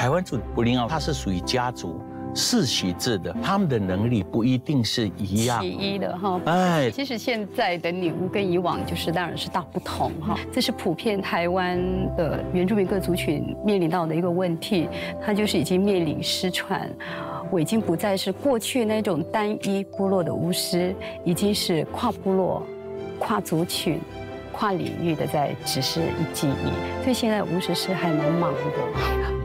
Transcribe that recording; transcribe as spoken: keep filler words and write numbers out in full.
排湾族布林奥它是属于家族世袭制的，他们的能力不一定是一样其一的哈。 哎， 其实现在的女巫跟以往就是当然是大不同哈，这是普遍台湾的原住民各族群面临到的一个问题，它就是已经面临失传。我已经不再是过去那种单一部落的巫师，已经是跨部落、跨族群、跨领域的在指示以记忆，所以现在巫师是还蛮忙的。